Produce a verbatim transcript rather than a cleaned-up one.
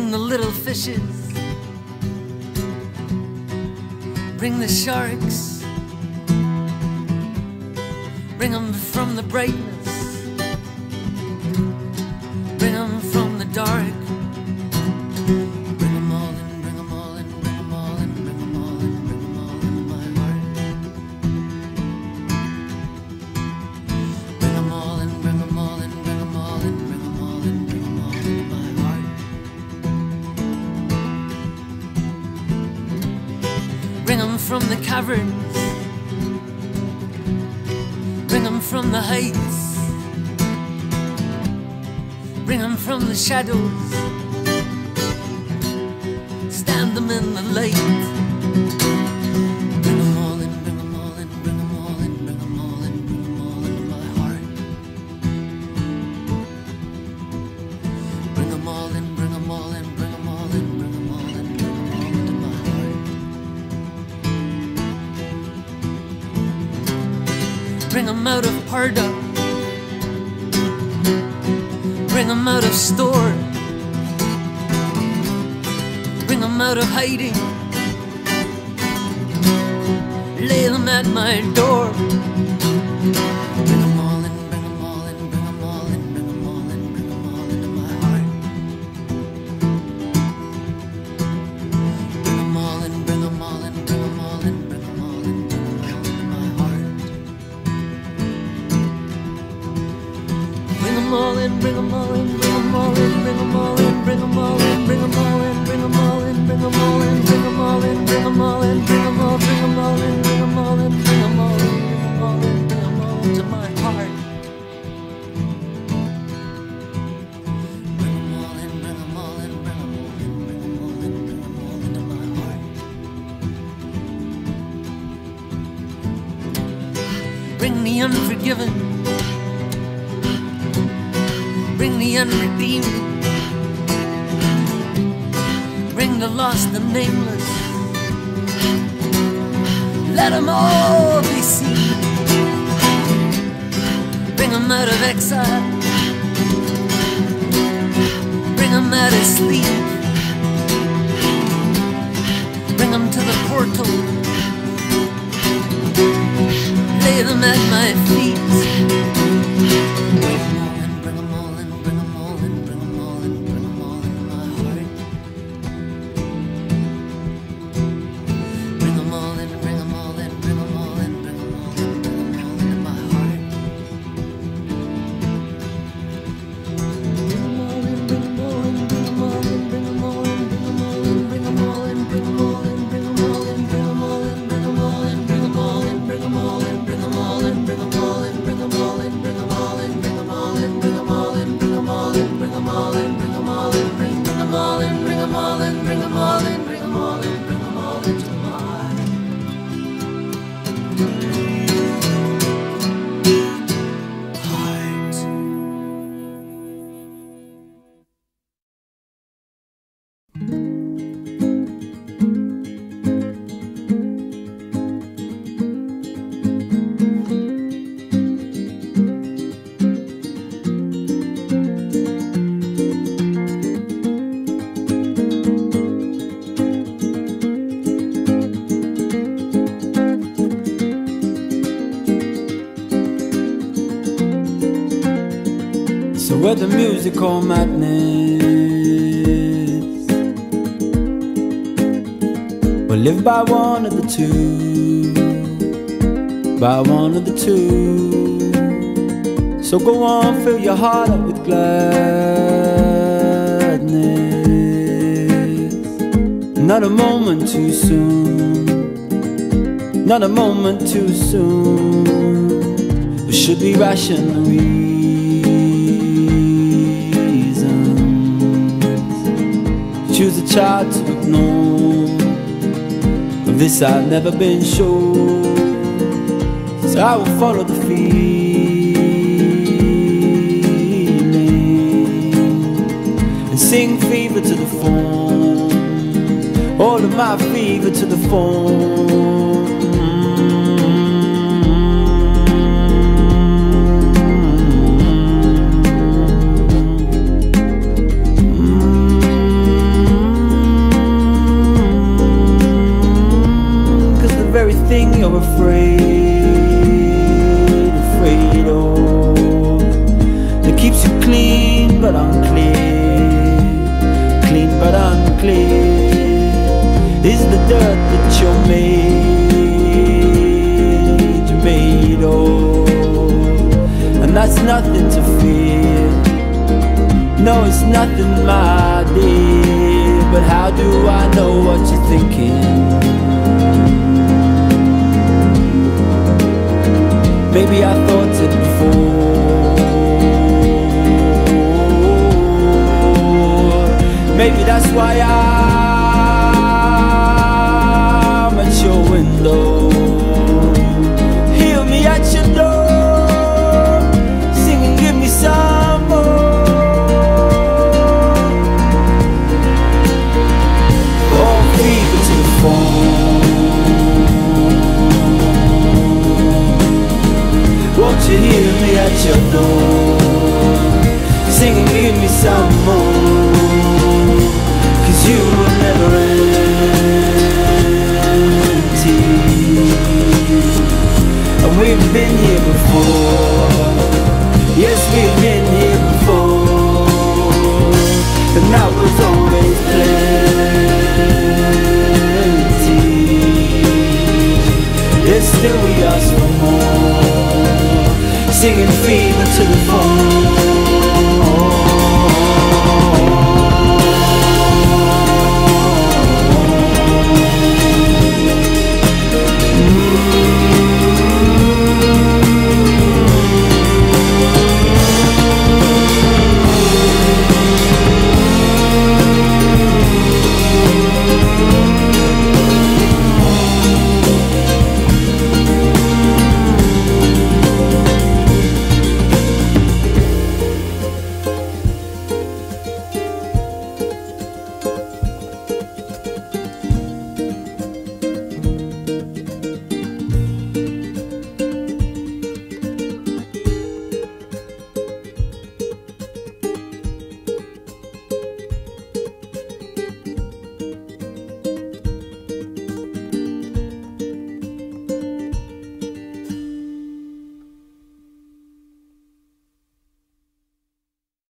Bring the little fishes, bring the sharks, bring them from the brightness, bring them from the dark. Bring them all in, bring them all in, bring them all in, bring them all in, bring them all into my heart. Bring them all in, bring them all in, bring them all in, bring them all in, bring them all into my heart. Bring them from the caverns, bring them from the heights, bring them from the shadows, stand them in the light. Bring them all in, bring them all in, bring them all in, bring them all in, bring them all into my heart. Bring them all in, bring them all in, bring them all in, bring them all in, bring them all into my heart. Bring them out of Parda, bring them out of store, bring them out of hiding, lay them at my door. Bring them all in, bring them all in, bring them all in, bring them all in, bring them all into my heart. Bring them all in, bring them all in, bring them all in, bring them all in, bring them all into my heart. Bring them all in, bring them all in, bring them all in, bring them all in, bring them all in, bring them all in, bring them all in, bring them all in, bring them all in, bring them all in, bring them all, bring them all in, bring them all in, bring them all in, bring them all in, bring them all into my heart. Bring them all in, bring them all in, bring them all in, bring them all in, bring them all into my heart. Bring the unforgiven, bring the unredeemed, bring the lost and nameless, let them all be seen. Bring them out of exile, bring them out of sleep, bring them to the portal, lay them at my feet. With the musical madness, we'll live by one of the two, by one of the two. So go on, fill your heart up with gladness. Not a moment too soon, not a moment too soon. There should be rational reason. Choose a child to ignore. Of this I've never been sure, so I will follow the feeling and sing fever to the phone. All of my fever to the phone. Mm-hmm. is the dirt that you're made, you're made of. And that's nothing to fear. No, it's nothing, my dear. But how do I know what you're thinking? Maybe I thought it before. Maybe that's why I'm at your window. Hear me at your door, singing, give me some more. Oh, fever to the phone. Won't you hear me at your door, singing, give me some more. Cause you were never empty, and we've been here before. Yes, we've been here before, and that was always plenty. Yes, still we ask for more, singing feet